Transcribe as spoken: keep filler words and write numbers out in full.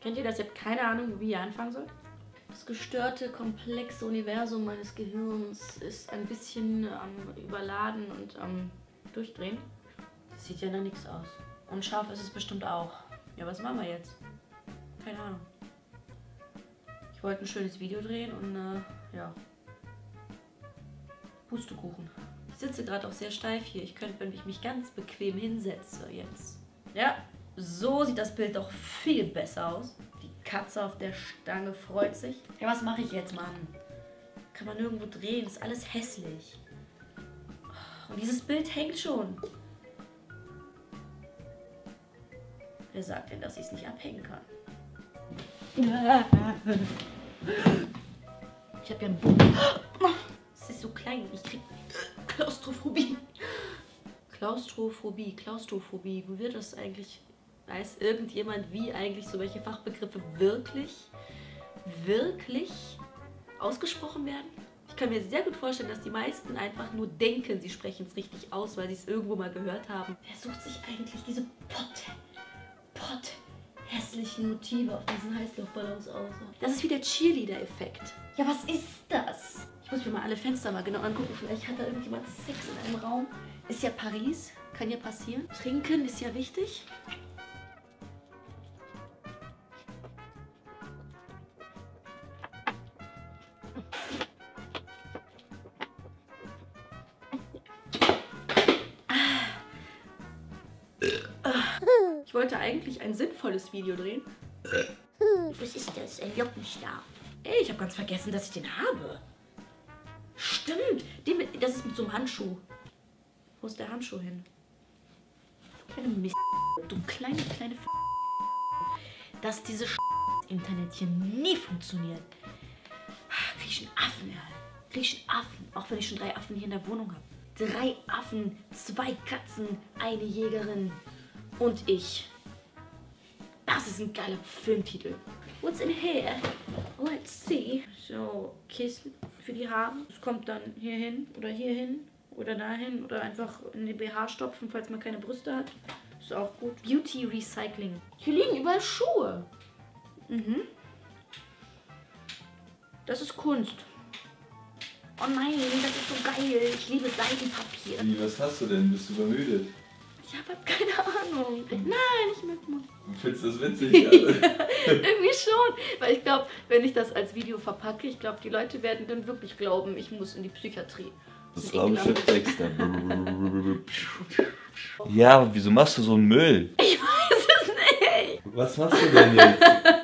Kennt ihr das? Ihr habt keine Ahnung, wie ihr anfangen sollt? Das gestörte, komplexe Universum meines Gehirns ist ein bisschen am ähm, überladen und am ähm, Durchdrehen. Das sieht ja nach nichts aus. Und scharf ist es bestimmt auch. Ja, was machen wir jetzt? Keine Ahnung. Ich wollte ein schönes Video drehen und äh, ja. Pustekuchen. Ich sitze gerade auch sehr steif hier. Ich könnte, wenn ich mich ganz bequem hinsetze jetzt. Ja, so sieht das Bild doch viel besser aus. Die Katze auf der Stange freut sich. Ja, was mache ich jetzt, Mann? Kann man nirgendwo drehen, ist alles hässlich. Und dieses Bild hängt schon. Wer sagt denn, dass ich es nicht abhängen kann? Ich habe ja einen Boden. Es ist so klein, ich krieg Klaustrophobie. Klaustrophobie, Klaustrophobie. Wo wird das eigentlich? Weiß irgendjemand, wie eigentlich so welche Fachbegriffe wirklich, wirklich ausgesprochen werden? Ich kann mir sehr gut vorstellen, dass die meisten einfach nur denken, sie sprechen es richtig aus, weil sie es irgendwo mal gehört haben. Wer sucht sich eigentlich diese Pott, Pott, hässlichen Motive auf diesen Heißluftballons aus? Das ist wie der Cheerleader-Effekt. Ja, was ist das? Ich muss mir mal alle Fenster mal genau angucken. Vielleicht hat da irgendjemand Sex in einem Raum. Ist ja Paris, kann ja passieren. Trinken ist ja wichtig. Ich wollte eigentlich ein sinnvolles Video drehen. Was ist das? Ein Lockenstab. Ey, ich habe ganz vergessen, dass ich den habe. Stimmt. Den mit, das ist mit so einem Handschuh. Wo ist der Handschuh hin? Du kleine Mist. Du kleine, kleine F Dass diese Sch Internet hier nie funktioniert. Krieg ich einen Affen, ja. Krieg ich einen Affen. Auch wenn ich schon drei Affen hier in der Wohnung habe. Drei Affen, zwei Katzen, eine Jägerin und ich. Das ist ein geiler Filmtitel. What's in here? Let's see. So, Kissen für die Haare. Das kommt dann hier hin oder hier hin oder dahin oder einfach in den B H stopfen, falls man keine Brüste hat. Ist auch gut. Beauty Recycling. Hier liegen überall Schuhe. Mhm. Das ist Kunst. Oh nein, das ist so geil. Ich liebe Seidenpapier. Wie, was hast du denn? Bist du übermüdet? Ich habe halt keine Ahnung. Nein, ich möchte mal. Findest du das witzig? Also? Irgendwie schon. Weil ich glaube, wenn ich das als Video verpacke, ich glaube, die Leute werden dann wirklich glauben, ich muss in die Psychiatrie. Das Raumschiff-Text dann. Ja, aber wieso machst du so einen Müll? Ich weiß es nicht. Was machst du denn jetzt?